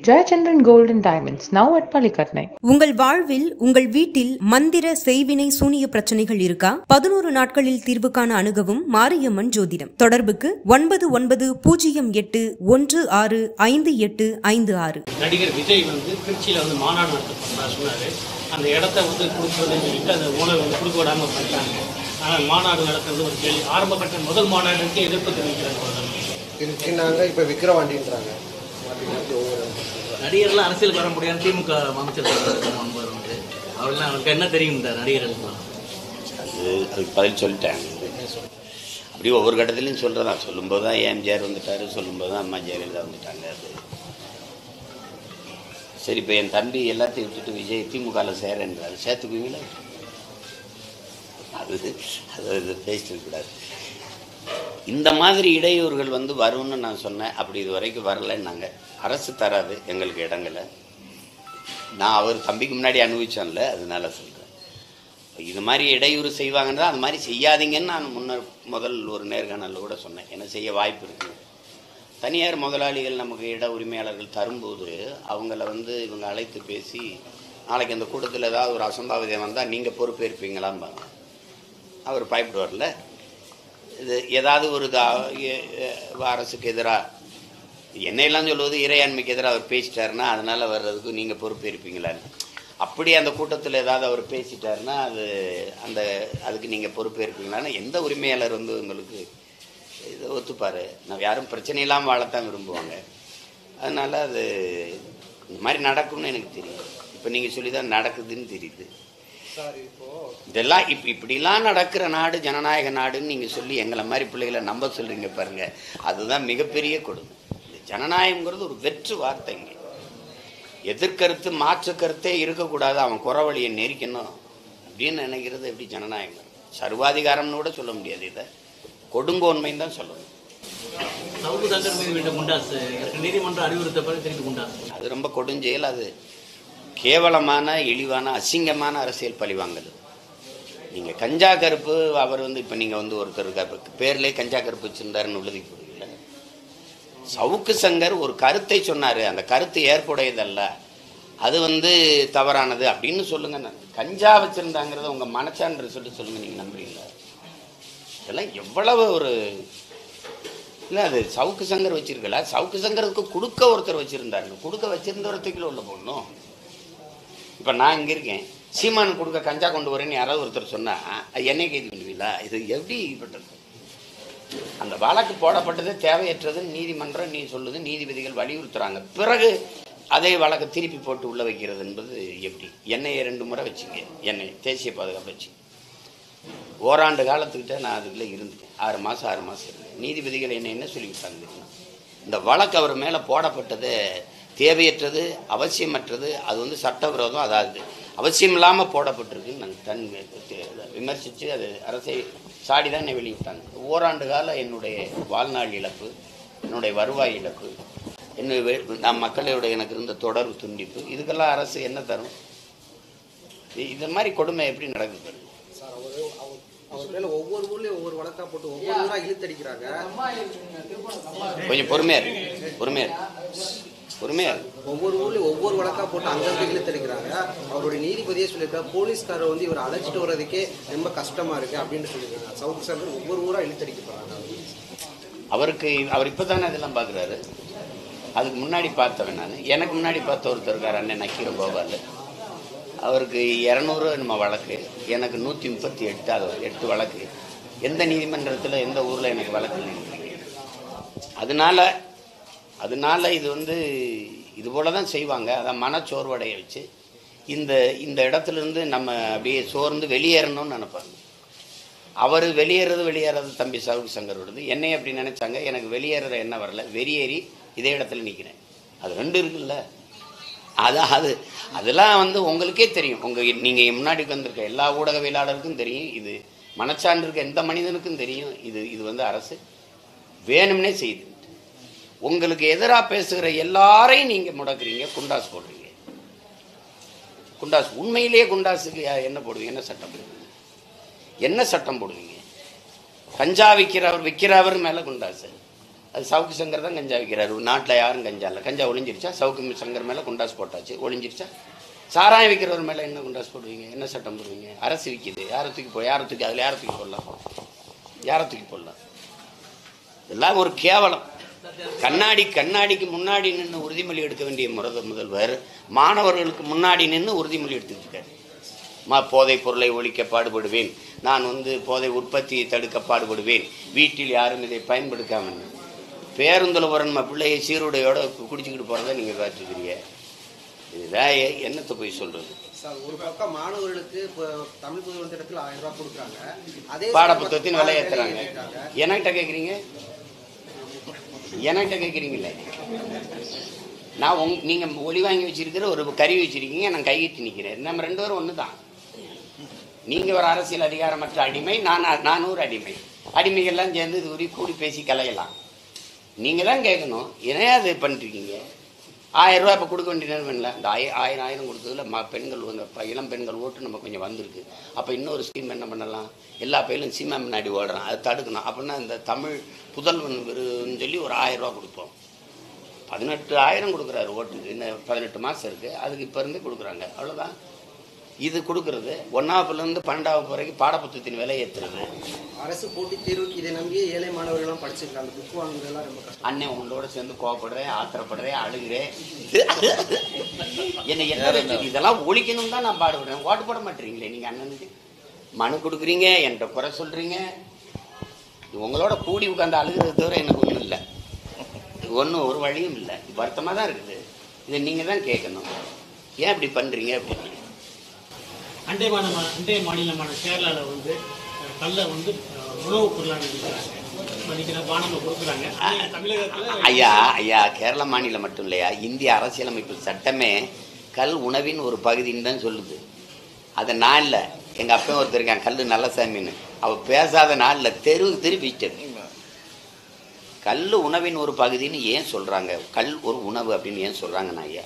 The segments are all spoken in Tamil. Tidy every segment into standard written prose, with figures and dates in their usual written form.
Jayachandran Gold and Diamonds, now at Palikatnai. உங்கள் வாழ்வில் உங்கள் வீட்டில் மந்திர செய்வினை சூனிய பிரச்சனைகள் இருக்கா? 11 நாட்களில் தீர்வு காண அணுகவும் மாரியம்மன் ஜோதிடம். தொடர்புக்கு 9908165856. நடிகர் விஜய் திருச்சியில மாநாடு நடத்த சொன்னாரு. அந்த இடத்த கொடுக்குறதுன்னு சொல்லிட்டு அந்த ஓனர் கொடுக்க விடாம பண்ணிட்டாங்க. ஆனால் மாநாடு நடத்துறது ஒரு கேள்வி. ஆரம்ப கட்ட முதல் மாநாடுக்கு எதிர்ப்பு தெரிவிக்கிறாங்க. திருச்சினாங்க இப்போ விக்கிரவாண்டின்றாங்க. நடிகர்லாம் அரசியலுக்கு வர முடியாது. திமுக அமைச்சர் அவர்கள்லாம் அவருக்கு என்ன தெரியும் நடிகர்கள்? அதுக்கு பதில் சொல்லிட்டாங்க. அப்படி ஒவ்வொரு கட்டத்திலையும் சொல்கிறதான். சொல்லும்போது தான் எம்ஜிஆர் வந்துட்டார், சொல்லும்போது தான் அம்மா ஜெயலலிதா வந்துட்டாங்க. அது சரி. இப்போ என் தம்பி எல்லாத்தையும் விட்டுட்டு விஜய் திமுகவில் சேரன்றாரு, சேர்த்துக்குவீங்களா? அது பேசிட்டு கூடாது. இந்த மாதிரி இடையூறுகள் வரும்னு நான் சொன்னேன். அப்படி இது வரைக்கும் வரலைன்னாங்க. அரசு தராது எங்களுக்கு இடங்களை. நான் அவர் தம்பிக்கு முன்னாடி அனுபவிச்சேன்ல, அதனால சொல்கிறேன். இது மாதிரி இடையூறு செய்வாங்கன்னா அது மாதிரி செய்யாதீங்கன்னு நான் முதல் ஒரு நேர்காணலில் கூட சொன்னேன். ஏன்னா செய்ய வாய்ப்பு இருக்குது. தனியார் முதலாளிகள் நமக்கு இட உரிமையாளர்கள் தரும்போது அவங்கள இவங்க அழைத்து பேசி, நாளைக்கு அந்த கூட்டத்தில் ஏதாவது ஒரு அசம்பாவிதம் வந்தால் நீங்கள் பொறுப்பேற்பீங்களாம்பாங்க. அவர் பயப்படுவார்ல. இது ஏதாவது ஒரு அரசுக்கு எதிராக என்னையெல்லாம் சொல்லுவது இறையாண்மைக்கு எதிராக அவர் பேசிட்டாருன்னா அதனால் வர்றதுக்கு நீங்கள் பொறுப்பேற்பீங்களான்னு. அப்படி அந்த கூட்டத்தில் ஏதாவது அவர் பேசிட்டாருன்னா அதுக்கு நீங்கள் பொறுப்பேற்பீங்களான்னு எந்த உரிமையாளர் உங்களுக்கு இதை ஒத்துப்பார்? நான் யாரும் பிரச்சனை இல்லாமல் வாழத்தான் விரும்புவாங்க. அதனால் அது இந்த மாதிரி நடக்கும்னு எனக்கு தெரியும். இப்போ நீங்கள் சொல்லி தான் நடக்குதுன்னு தெரியுது. இதெல்லாம் இப்படிலாம் நடக்கிற நாடு ஜனநாயக நாடுன்னு நீங்கள் சொல்லி எங்களை மாதிரி பிள்ளைகளை நம்ப சொல்கிறீங்க பாருங்க. அதுதான் மிகப்பெரிய கொடுமை. ஜனநாயகங்கிறது ஒரு வெற்று வார்த்தைங்க. எதிர்கருத்து மாற்று கருத்தே இருக்கக்கூடாது, அவன் குறவழியை நெரிக்கணும் அப்படின்னு நினைக்கிறது எப்படி ஜனநாயகம்? சர்வாதிகாரம்னு கூட சொல்ல முடியாது. இதை கொடுங்கோன்மைன்னு தான் சொல்லணும். நீதிமன்ற அறிவுறுத்தப்படி திருப்பி குண்டாஸ் அது ரொம்ப கொடுஞ்செயல். அது கேவலமான இழிவான அசிங்கமான அரசியல் பழிவாங்கல். நீங்கள் கஞ்சா கருப்பு அவர் இப்போ நீங்கள் ஒருத்தர் பேர்லேயே கஞ்சா கருப்பு வச்சுருந்தாருன்னு உள்ளது போடுவீங்கள. சவுக்கு சங்கர் ஒரு கருத்தை சொன்னார், அந்த கருத்து ஏற்புடையதல்ல, அது தவறானது அப்படின்னு சொல்லுங்க. கஞ்சா வச்சுருந்தாங்கிறத உங்கள் மனச்சான்று சொல்லிட்டு சொல்லுங்கள். நீங்கள் நம்புறீங்களா? இதெல்லாம் எவ்வளவு ஒரு இல்லை. அது சவுக்கு சங்கர் வச்சிருக்கல, சவுக்கு சங்கருக்கு கொடுக்க ஒருத்தர் வச்சுருந்தாருங்க. கொடுக்க வச்சுருந்தவரத்துக்குள்ள உள்ள போடணும். இப்போ நான் இங்கே இருக்கேன், சீமானு கொடுக்க கஞ்சா கொண்டு வரேன்னு யாராவது ஒருத்தர் சொன்னால் என்னை கைது பண்ணுவீங்களா? இது எப்படி பட்டது? அந்த வழக்கு போடப்பட்டது தேவையற்றதுன்னு நீதிமன்றம் சொல்லுது, நீதிபதிகள் வலியுறுத்துறாங்க. பிறகு அதே வழக்கை திருப்பி போட்டு உள்ள வைக்கிறது என்பது எப்படி? என்னையை 2 முறை வச்சுங்க, என்னை தேசிய பாதுகாப்பு வச்சு ஓராண்டு காலத்துக்கிட்ட நான் அதுக்குள்ளே இருந்துட்டேன். 6 மாதம் இருந்தேன். நீதிபதிகள் என்ன சொல்லிவிட்டாங்க? இந்த வழக்கு அவர் மேலே போடப்பட்டது தேவையற்றது, அவசியமற்றது, அது சட்டவிரோதம், அதாவது அவசியம் இல்லாமல் போடப்பட்டிருக்குன்னு நான் விமர்சித்து அது அரசை சாடி தான் என்னை வெளியிட்டாங்க. ஓராண்டு கால என்னுடைய வாழ்நாள் இழப்பு, என்னுடைய வருவாய் இழப்பு, நான் மக்களோட எனக்கு இருந்த தொடர்பு துண்டிப்பு, இதுக்கெல்லாம் அரசு என்ன தரும்? இது மாதிரி கொடுமை எப்படி நடக்குது? சார், அவர் மேல ஒவ்வொரு ஊர்லயும் ஒவ்வொரு வழக்கா போட்டு ஒவ்வொரு ஊரா இழுத்தடிக்கிறாங்க. கொஞ்சம் பொறுமையா ஒவ்வொரு ஊர்லயும் ஒவ்வொரு வழக்கா போட்டு அங்கங்க இழுத்தடிக்கிறாங்க. அவருடைய நீதிபதியே சொல்லியிருக்காரு, போலீஸ்காரர் இவரை அழைச்சிட்டு வர்றதுக்கே ரொம்ப கஷ்டமா இருக்கு அப்படின்னு சொல்லியிருக்காங்க. சவுக்கு சங்கர் ஒவ்வொரு ஊரா இழுத்தடிக்க போறாங்க. அவர் இப்பதானே இதெல்லாம் பாக்குறாரு. அதுக்கு முன்னாடி பார்த்தவன் நான். எனக்கு முன்னாடி பார்த்த ஒருத்தர் இருக்கார், அண்ணன் நக்கீர கோபால். அவருக்கு 200 நம்ம வழக்கு, எனக்கு 138. அது 8 வழக்கு. எந்த நீதிமன்றத்தில் எந்த ஊரில் எனக்கு வழக்கு இல்லைங்க. அதனால இது இது போல தான் செய்வாங்க. அதான் மனச்சோர்வடைய வச்சு இந்த இடத்துலேருந்து நம்ம அப்படியே சோர்ந்து வெளியேறணும்னு நினைப்பாங்க. அவர் வெளியேறது தம்பி சவுக்கு சங்கர் விடுது. என்னை அப்படி நினைச்சாங்க. எனக்கு வெளியேற என்ன வரல, வெளியேறி இதே இடத்துல நிற்கிறேன். அது 2 இருக்குல்ல. அதெல்லாம் உங்களுக்கே தெரியும். நீங்கள் முன்னாடி வந்திருக்க எல்லா ஊடகவியலாளருக்கும் தெரியும். இது மனச்சான்று இருக்க எந்த மனிதனுக்கும் தெரியும். இது அரசு வேணும்னே செய்யுது. உங்களுக்கு எதிராக பேசுகிற எல்லாரையும் நீங்கள் முடக்குறீங்க, குண்டாஸ் போடுறீங்க. குண்டாஸ் உண்மையிலேயே குண்டாஸுக்கு என்ன போடுவீங்க? என்ன சட்டம் போடுவீங்க? கஞ்சா விற்கிறவர் மேலே குண்டாசு, அது சவுக்கு சங்கர் தான் கஞ்சா விற்கிறாரு. நாட்டில் யாரும் கஞ்சா இல்லை. கஞ்சா ஒளிஞ்சிருச்சா? சவுக்கு சங்கர் மேலே குண்டாஸ் போட்டாச்சு, ஒளிஞ்சிருச்சா? சாராயம் விற்கிறவர் மேலே என்ன குண்டாஸ் போடுவீங்க? என்ன சட்டம் போடுவீங்க? அரசு விற்கிது, யாரை தூக்கி அதில் யாரை தூக்கி போடலாம்? இதெல்லாம் ஒரு கேவலம். கண்ணாடிக்கு முன்னாடி நின்று உறுதிமொழி எடுக்க வேண்டிய முதல்வர் மாணவர்களுக்கு முன்னாடி நின்று உறுதிமொழி எடுத்துக்கிட்டு இருக்காரு. போதைப் பொருளை ஒழிக்க பாடுபடுவேன், நான் போதை உற்பத்தியை தடுக்க பாடுபடுவேன், வீட்டில் யாரும் இதை பயன்படுத்தாமல். பேருந்தில் வர நம்ம பிள்ளையை சீருடையோட குடிச்சுக்கிட்டு போகிறத நீங்கள் பார்த்துக்கிறீங்க. இதுதான் என்னத்தை போய் சொல்கிறது? ஒரு பக்கம் மாணவர்களுக்கு இப்போ தமிழ் புதுவன் திட்டத்தில் 1000 ரூபாய் கொடுக்குறாங்க, அதே பாட புத்தகத்தின் விலை ஏற்றுறாங்க. என்கிட்ட கேட்குறீங்களே, நான் நீங்கள் ஒளி வாங்கி வச்சிருக்கிற ஒரு கருவி வச்சிருக்கீங்க, நான் கையிட்டு நிற்கிறேன். நம்ம 2 பேரும் ஒன்று தான். நீங்கள் ஒரு அரசியல் அதிகாரமற்ற அடிமை, நான் ஒரு அடிமை. அடிமைகள்லாம் சேர்ந்து இது கூடி பேசி கலையலாம். நீங்கள் தான் கேட்கணும், ஏன் அது பண்ணிருக்கீங்க? 1000 ரூபா இப்போ கொடுக்க வேண்டிய நேரம் இல்லை. இந்த 1000 கொடுத்ததுல பெண்கள் இளம் பெண்கள் ஓட்டு நம்ம கொஞ்சம் வந்திருக்கு. அப்போ இன்னொரு ஸ்கீம் என்ன பண்ணலாம்? எல்லா பையிலும் சீமா முன்னாடி ஓடுறான், அதை தடுக்கணும். அப்படின்னா இந்த தமிழ் புதல்வன் விருதுன்னு சொல்லி ஒரு 1000 ரூபா கொடுப்போம். 18,000 கொடுக்குறாரு ஓட்டுக்கு. இன்னும் 18 மாதம் இருக்குது, அதுக்கு இப்போ இருந்தே கொடுக்குறாங்க. அவ்வளோதான். இது கொடுக்கறது 1ஆவதுலேருந்து 12ஆவது வரைக்கும் பாடப்புத்தகத்தின் விலை ஏற்றுறது. அரசு போட்டித் தேர்வுக்கு இதை நம்பியே ஏழை மாணவர்கள்லாம் படிச்சிருக்காங்க. புக் வாங்குறதெல்லாம் ரொம்ப கஷ்டம். அண்ணன் உங்களோட சேர்ந்து கோவப்படுறேன், ஆத்திரப்படுறேன், அழுகிறேன். என்ன இதெல்லாம் ஒழிக்கணும் தான் நான் பாடுபடுறேன். ஓட்டு போட மாட்டீங்களே நீங்கள். அண்ணனுக்கு மனு கொடுக்குறீங்க, என்கிட்ட குறை சொல்கிறீங்க. உங்களோட கூடி உட்காந்து அழுகிறது தவிர எனக்கு ஒன்றும் இல்லை. ஒன்றும் ஒரு வழியும் இல்லை. வருத்தமாக தான் இருக்குது. இதை நீங்கள் தான் கேட்கணும், ஏன் இப்படி பண்ணுறீங்க அப்படின்னு. அண்டை மாநிலமான கேரளாவில் கல்லை உணவுப் பொருளாக நினைக்கிறாங்க, பானமாக கொடுக்குறாங்க. தமிழகத்தில் ஐயா கேரள மாநிலம் மட்டும் இல்லையா, இந்திய அரசியலமைப்பு சட்டமே கல் உணவின் ஒரு பகுதின்னு தான் சொல்லுது. அதை நான் இல்லை, எங்கள் அப்பா ஒருத்தர் இருக்கான் கல் நல்லசாமின்னு, அவள் பேசாத நாளில் திருப்பிட்டு கல் உணவின் ஒரு பகுதின்னு ஏன் சொல்கிறாங்க? கல் ஒரு உணவு அப்படின்னு ஏன் சொல்கிறாங்கண்ணா ஐயா?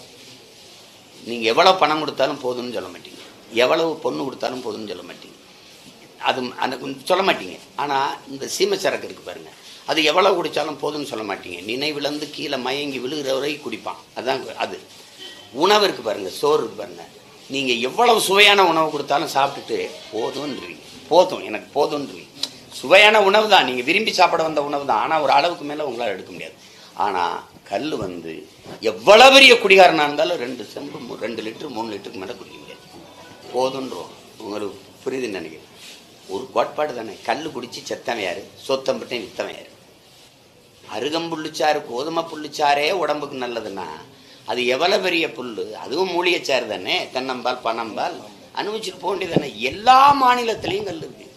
நீங்கள் எவ்வளோ பணம் கொடுத்தாலும் போதும்னு சொல்ல மாட்டீங்க, எவ்வளவு பொண்ணு கொடுத்தாலும் போதும்னு சொல்ல மாட்டீங்க, அது அந்த சொல்ல மாட்டீங்க. ஆனால் இந்த சீமை சரக்கு இருக்குது பாருங்கள், அது எவ்வளோ குடித்தாலும் போதும்னு சொல்ல மாட்டீங்க. நினைவிழந்து கீழே மயங்கி விழுகிற வரைக்கும் குடிப்பான். அதுதான் அது. உணவு இருக்குது பாருங்கள், சோறு இருக்குது பாருங்கள், நீங்கள் எவ்வளவு சுவையான உணவு கொடுத்தாலும் சாப்பிட்டுட்டு போதும்ன்றீங்க. எனக்கு போதும்ன்றீங்க. சுவையான உணவு தான், நீங்கள் விரும்பி சாப்பிட வந்த உணவு தான். ஆனால் ஒரு அளவுக்கு மேலே உங்களால் எடுக்க முடியாது. ஆனால் கல் எவ்வளோ பெரிய குடிகாரனாக இருந்தாலும் 2 லிட்டர் 3 லிட்டருக்கு மேலே குடிக்க முடியாது. போதுன்றோம். உங்களுக்கு புரியுதுன்னு நினைக்கிறேன். ஒரு கோட்பாடு தானே. கல் குடிச்சு செத்தவன் யாரு? சொத்தம்பட்டேன் வித்தவன் யாரு? அருகம்புள்ளுச்சாறு கோதுமை புள்ளுச்சாரே உடம்புக்கு நல்லதுன்னா அது எவ்வளோ பெரிய புல்? அதுவும் மூலிகைச்சாறு தானே. தென்னம்பால் பனம்பால் அனுபவிச்சுட்டு போக வேண்டியது தானே. எல்லா மாநிலத்திலையும் கல் இருக்கு.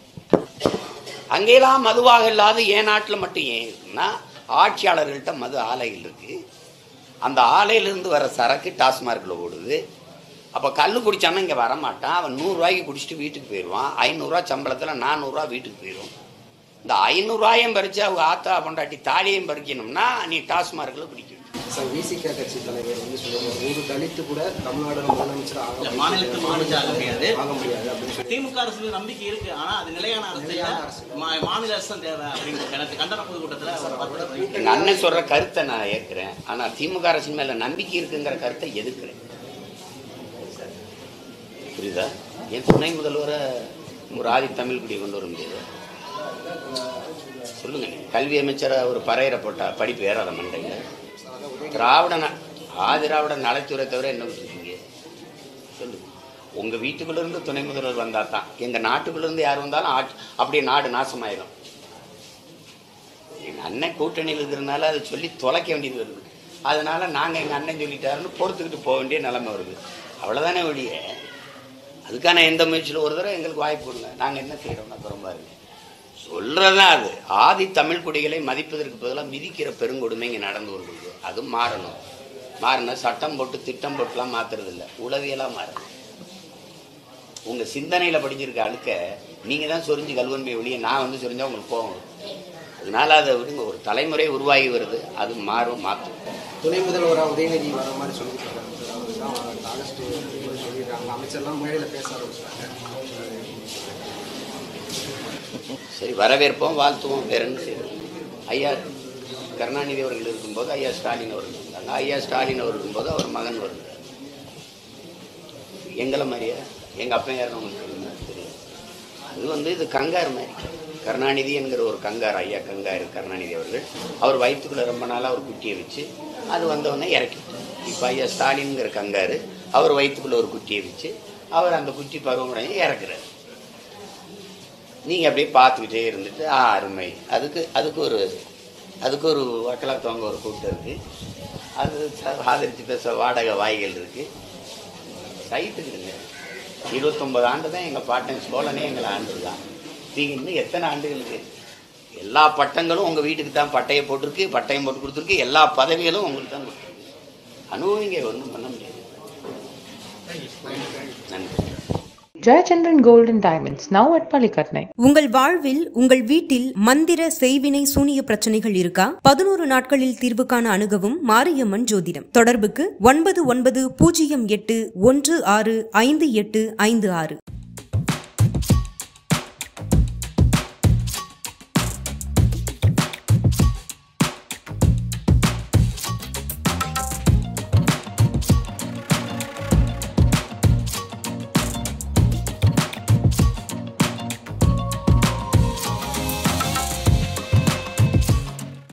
அங்கெல்லாம் மதுவாக இல்லாத ஏன் நாட்டில் மட்டும் ஏன் இருக்குன்னா, ஆட்சியாளர்கள்ட்ட மது ஆலைகள் இருக்கு. அந்த ஆலையிலிருந்து வர சரக்கு டாஸ்மார்க்கில் ஓடுது. அப்போ கல் குடித்தானா இங்கே வரமாட்டான். அவன் 100 ரூபாய்க்கு குடிச்சிட்டு வீட்டுக்கு போயிடுவான். 500 ரூபா சம்பளத்தில் 400 ரூபா வீட்டுக்கு போயிடும். இந்த 500 ரூபாயும் பறித்து அவங்க ஆத்தா பொண்டாட்டி தாலியையும் பறிக்கணும்னா நீ டாஸ்மார்க்கில் குடிக்கணும். சார், விசிக கட்சி தலைவர் சொல்லுவாங்க, ஒரு தலித்து கூட தமிழ்நாடு முதலமைச்சர் ஆக முடியாது அப்படின்னு சொல்லி. திமுக அரசு நம்பிக்கை இருக்கு, ஆனா அது நிலையான அரசு, மாநில அரசு தான் தேவை அப்படின்னு கண்டன பொதுக்கூட்டத்தில் எங்கள் அண்ணன் சொல்ற கருத்தை நான் ஏற்கிறேன். ஆனால் திமுக அரசின் மேல நம்பிக்கை இருக்குங்கிற கருத்தை எதிர்க்கிறேன். புரியுதா? என் துணை முதல்வரை ஒரு ஆதி தமிழ் குடியை கொண்டு வர முடியாது. சொல்லுங்க. கல்வி அமைச்சரை ஒரு பறையரை போட்டா படிப்பு ஏறாத மண்டைங்க. ஆதிராவிட நலத்துறை தவிர என்ன விட்டுருக்கீங்க சொல்லுங்க. உங்க வீட்டுக்குள்ள இருந்து துணை முதல்வர் வந்தா தான். எங்க நாட்டுக்குள்ள இருந்து யார் வந்தாலும் அப்படியே நாடு நாசமாயிடும். எங்க அண்ணன் கூட்டணியில் இருக்கிறதுனால அதை சொல்லி தொலைக்க வேண்டியது வருது. அதனால நாங்க எங்க அண்ணன் சொல்லிட்டாருன்னு பொறுத்துக்கிட்டு போக வேண்டிய நிலைமை வருது. அவ்வளவுதானே ஒழிய அதுக்கான எந்த முயற்சியில் ஒரு தடவை எங்களுக்கு வாய்ப்பு கொடுங்க. நாங்கள் என்ன செய்கிறோம்னா பாருங்க சொல்கிறதான் அது. ஆதி தமிழ் குடிகளை மதிப்பதற்கு பதிலாக மிதிக்கிற பெருங்கொடுமை இங்கே நடந்து வருது. அது மாறணும். சட்டம் போட்டு திட்டம் போட்டுலாம் மாற்றுறது இல்லை, உளவியலாக மாறணும். உங்கள் சிந்தனையில் படிஞ்சிருக்க அழுக்க நீங்கள் தான் சொரிஞ்சு கல்வன்மையை ஒழிய நான் சொரிஞ்சா உங்களுக்கு போகும். அதனால அதை விடுங்க. ஒரு தலைமுறை உருவாகி வருது, அது மாற்றும். துணை முதல்வராக உதயநிதி வர மாதிரி சொல்லியிருக்காங்க. அமைச்சர்லாம் மேடையில் பேச ஆரம்பிச்சாங்க. சரி, வரவேற்போம், வாழ்த்துவோம். வேற என்ன செய்யணும் ஐயா? கருணாநிதி அவர்கள் இருக்கும்போது ஐயா ஸ்டாலின் அவர்கள் இருந்தாங்க. ஐயா ஸ்டாலின் அவர் இருக்கும்போது அவர் மகன் வருகிறார். எங்களை மாதிரியா? எங்கள் அப்பா யாருன்னு உங்களுக்கு தெரியும். அது இது கங்கார் மாதிரி. கருணாநிதி என்கிற ஒரு கங்கார், ஐயா கங்கார் கருணாநிதி அவர்கள். அவர் வயிற்றுக்குள்ளே ரொம்ப நாளாக ஒரு குட்டியை வச்சு அது வந்தவொடனே இறக்கிட்டார். இப்போ ஐயா ஸ்டாலின்ங்கிற கங்கார் அவர் வயிற்றுக்குள்ளே ஒரு குட்டியை வச்சு அவர் அந்த குட்டி பருவமுறையை இறக்குறாரு. நீங்கள் அப்படியே பார்த்துக்கிட்டே இருந்துட்டு அருமை. அதுக்கு ஒரு வக்கலாத்தவங்க ஒரு கூட்டம் இருக்குது. அது ஆதரித்து பேச வாடகை வாய்கள் இருக்குது. சைட்டுக்குங்க 29 ஆண்டு தான் எங்கள் பாட்டன் சோழனே எங்களை ஆண்டுதான். நீங்கள் இன்னும் எத்தனை ஆண்டுகளுக்கு? எல்லா பட்டங்களும் உங்கள் வீட்டுக்கு தான் பட்டையை போட்டிருக்கு, பட்டயம் போட்டு கொடுத்துருக்கு. எல்லா பதவிகளும் உங்களுக்கு தான் கொடுத்துருக்கு. அனுபவிங்க, ஒன்றும் பண்ண முடியாது. நன்றி. Jayachandran Gold and Diamonds, now at Palikatnai. உங்கள் வாழ்வில், உங்கள் வீட்டில் மந்திர செய்வினை சூனிய பிரச்சனைகள் இருக்கா? 11 நாட்களில் தீர்வு காண அணுகவும் மாரியம்மன் ஜோதிடம். தொடர்புக்கு 9908165856.